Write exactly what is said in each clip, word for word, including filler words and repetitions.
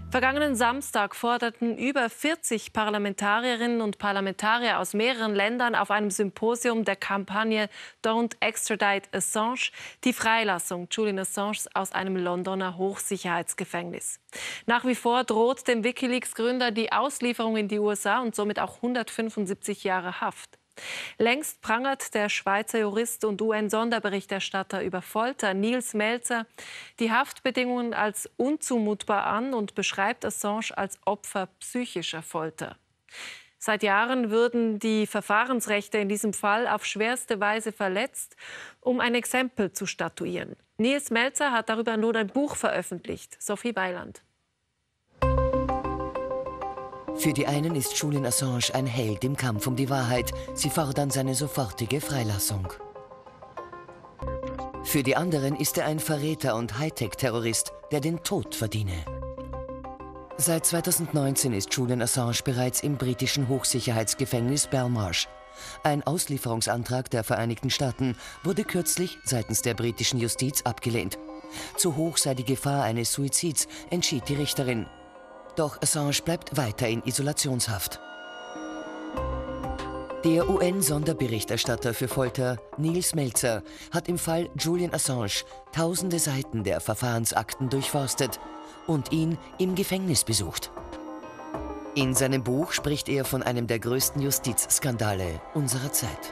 Vergangenen Samstag forderten über vierzig Parlamentarierinnen und Parlamentarier aus mehreren Ländern auf einem Symposium der Kampagne Don't Extradite Assange die Freilassung Julian Assange aus einem Londoner Hochsicherheitsgefängnis. Nach wie vor droht dem WikiLeaks-Gründer die Auslieferung in die U S A und somit auch hundertfünfundsiebzig Jahre Haft. Längst prangert der Schweizer Jurist und U N-Sonderberichterstatter über Folter Nils Melzer die Haftbedingungen als unzumutbar an und beschreibt Assange als Opfer psychischer Folter. Seit Jahren würden die Verfahrensrechte in diesem Fall auf schwerste Weise verletzt, um ein Exempel zu statuieren. Nils Melzer hat darüber nun ein Buch veröffentlicht. Sophie Weiland. Für die einen ist Julian Assange ein Held im Kampf um die Wahrheit. Sie fordern seine sofortige Freilassung. Für die anderen ist er ein Verräter und Hightech-Terrorist, der den Tod verdiene. Seit zweitausendneunzehn ist Julian Assange bereits im britischen Hochsicherheitsgefängnis Belmarsh. Ein Auslieferungsantrag der Vereinigten Staaten wurde kürzlich seitens der britischen Justiz abgelehnt. Zu hoch sei die Gefahr eines Suizids, entschied die Richterin. Doch Assange bleibt weiter in Isolationshaft. Der U N-Sonderberichterstatter für Folter, Nils Melzer, hat im Fall Julian Assange tausende Seiten der Verfahrensakten durchforstet und ihn im Gefängnis besucht. In seinem Buch spricht er von einem der größten Justizskandale unserer Zeit.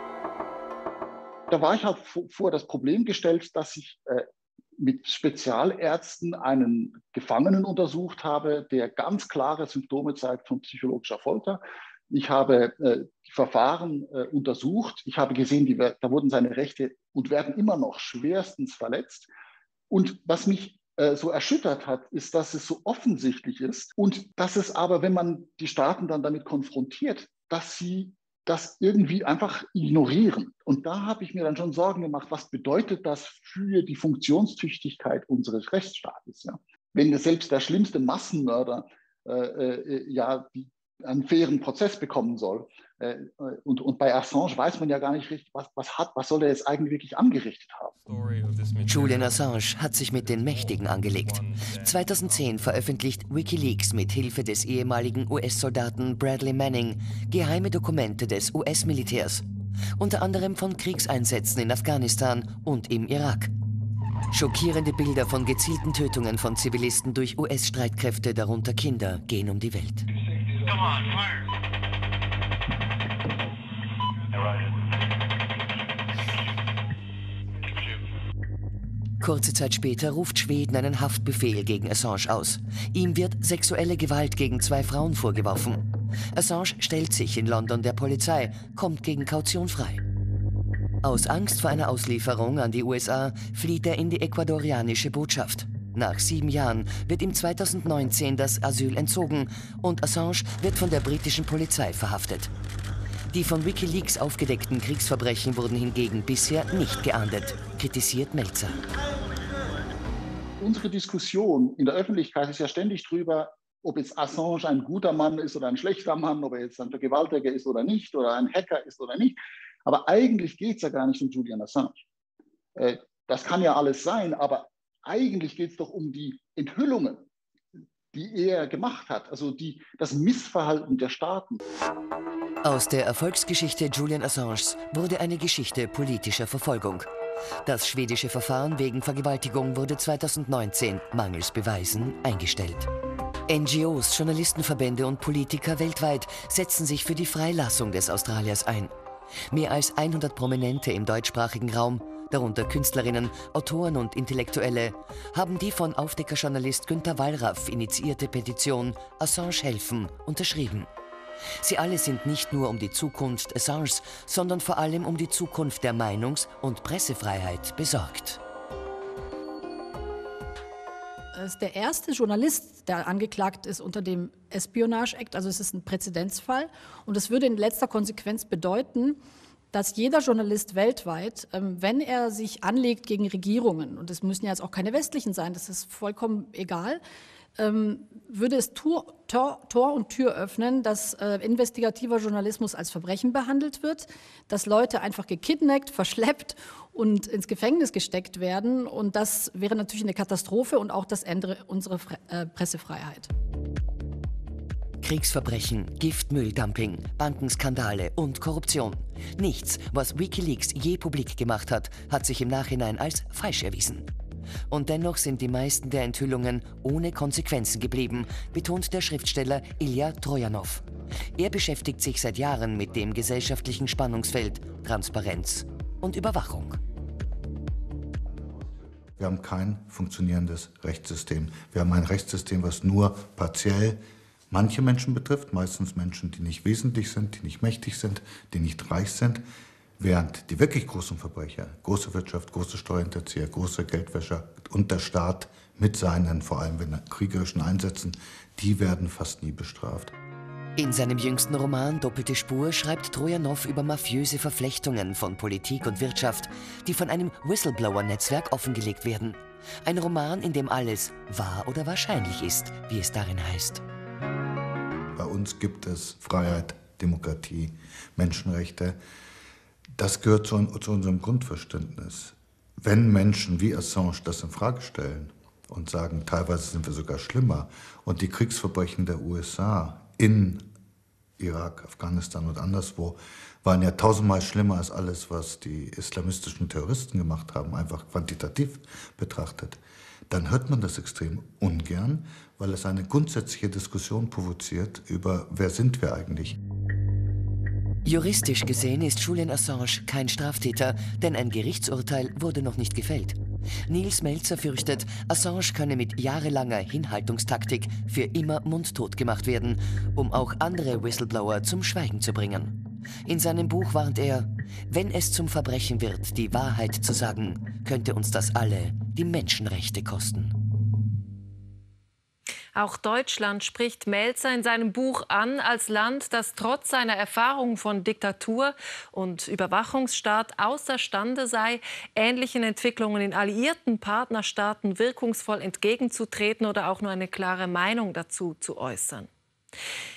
Da war ich halt vor das Problem gestellt, dass ich äh, mit Spezialärzten einen Gefangenen untersucht habe, der ganz klare Symptome zeigt von psychologischer Folter. Ich habe äh, die Verfahren äh, untersucht. Ich habe gesehen, die, da wurden seine Rechte und werden immer noch schwerstens verletzt. Und was mich äh, so erschüttert hat, ist, dass es so offensichtlich ist und dass es aber, wenn man die Staaten dann damit konfrontiert, dass sie das irgendwie einfach ignorieren. Und da habe ich mir dann schon Sorgen gemacht, was bedeutet das für die Funktionstüchtigkeit unseres Rechtsstaates? Ja? Wenn selbst der schlimmste Massenmörder äh, äh, ja die, einen fairen Prozess bekommen soll. Äh, und, und bei Assange weiß man ja gar nicht richtig, was, was, hat, was soll er jetzt eigentlich wirklich angerichtet haben. Julian Assange hat sich mit den Mächtigen angelegt. zweitausendzehn veröffentlicht WikiLeaks mit Hilfe des ehemaligen U S-Soldaten Bradley Manning geheime Dokumente des U S-Militärs, unter anderem von Kriegseinsätzen in Afghanistan und im Irak. Schockierende Bilder von gezielten Tötungen von Zivilisten durch U S-Streitkräfte, darunter Kinder, gehen um die Welt. Come on, fire. Kurze Zeit später ruft Schweden einen Haftbefehl gegen Assange aus. Ihm wird sexuelle Gewalt gegen zwei Frauen vorgeworfen. Assange stellt sich in London der Polizei, kommt gegen Kaution frei. Aus Angst vor einer Auslieferung an die U S A flieht er in die ecuadorianische Botschaft. Nach sieben Jahren wird ihm zweitausendneunzehn das Asyl entzogen und Assange wird von der britischen Polizei verhaftet. Die von WikiLeaks aufgedeckten Kriegsverbrechen wurden hingegen bisher nicht geahndet, kritisiert Melzer. Unsere Diskussion in der Öffentlichkeit ist ja ständig drüber, ob jetzt Assange ein guter Mann ist oder ein schlechter Mann, ob er jetzt ein Vergewaltiger ist oder nicht oder ein Hacker ist oder nicht. Aber eigentlich geht es ja gar nicht um Julian Assange. Das kann ja alles sein, aber eigentlich geht es doch um die Enthüllungen, die er gemacht hat, also die, das Missverhalten der Staaten. Aus der Erfolgsgeschichte Julian Assanges wurde eine Geschichte politischer Verfolgung. Das schwedische Verfahren wegen Vergewaltigung wurde zweitausendneunzehn mangels Beweisen eingestellt. N G Os, Journalistenverbände und Politiker weltweit setzen sich für die Freilassung des Australiers ein. Mehr als hundert Prominente im deutschsprachigen Raum, darunter Künstlerinnen, Autoren und Intellektuelle, haben die von Aufdeckerjournalist Günter Wallraff initiierte Petition Assange helfen unterschrieben. Sie alle sind nicht nur um die Zukunft Assanges, sondern vor allem um die Zukunft der Meinungs- und Pressefreiheit besorgt. Er ist der erste Journalist, der angeklagt ist unter dem Espionage Act, also es ist ein Präzedenzfall. Und es würde in letzter Konsequenz bedeuten, dass jeder Journalist weltweit, wenn er sich anlegt gegen Regierungen, und es müssen ja jetzt auch keine westlichen sein, das ist vollkommen egal, würde es Tor, Tor, Tor und Tür öffnen, dass äh, investigativer Journalismus als Verbrechen behandelt wird, dass Leute einfach gekidnappt, verschleppt und ins Gefängnis gesteckt werden. Und das wäre natürlich eine Katastrophe und auch das Ende unserer Fre äh, Pressefreiheit. Kriegsverbrechen, Giftmülldumping, Bankenskandale und Korruption. Nichts, was WikiLeaks je publik gemacht hat, hat sich im Nachhinein als falsch erwiesen. Und dennoch sind die meisten der Enthüllungen ohne Konsequenzen geblieben, betont der Schriftsteller Ilja Trojanow. Er beschäftigt sich seit Jahren mit dem gesellschaftlichen Spannungsfeld Transparenz und Überwachung. Wir haben kein funktionierendes Rechtssystem. Wir haben ein Rechtssystem, was nur partiell manche Menschen betrifft, meistens Menschen, die nicht wesentlich sind, die nicht mächtig sind, die nicht reich sind, während die wirklich großen Verbrecher, große Wirtschaft, große Steuerhinterzieher, große Geldwäscher und der Staat mit seinen, vor allem wenn kriegerischen Einsätzen, die werden fast nie bestraft. In seinem jüngsten Roman Doppelte Spur schreibt Trojanow über mafiöse Verflechtungen von Politik und Wirtschaft, die von einem Whistleblower-Netzwerk offengelegt werden. Ein Roman, in dem alles wahr oder wahrscheinlich ist, wie es darin heißt. Bei uns gibt es Freiheit, Demokratie, Menschenrechte. Das gehört zu, zu unserem Grundverständnis. Wenn Menschen wie Assange das in Frage stellen und sagen, teilweise sind wir sogar schlimmer, und die Kriegsverbrechen der U S A in Irak, Afghanistan und anderswo waren ja tausendmal schlimmer als alles, was die islamistischen Terroristen gemacht haben, einfach quantitativ betrachtet, dann hört man das extrem ungern, weil es eine grundsätzliche Diskussion provoziert über, wer sind wir eigentlich. Juristisch gesehen ist Julian Assange kein Straftäter, denn ein Gerichtsurteil wurde noch nicht gefällt. Nils Melzer fürchtet, Assange könne mit jahrelanger Hinhaltungstaktik für immer mundtot gemacht werden, um auch andere Whistleblower zum Schweigen zu bringen. In seinem Buch warnt er, wenn es zum Verbrechen wird, die Wahrheit zu sagen, könnte uns das alle die Menschenrechte kosten. Auch Deutschland spricht Melzer in seinem Buch an als Land, das trotz seiner Erfahrung von Diktatur und Überwachungsstaat außerstande sei, ähnlichen Entwicklungen in alliierten Partnerstaaten wirkungsvoll entgegenzutreten oder auch nur eine klare Meinung dazu zu äußern.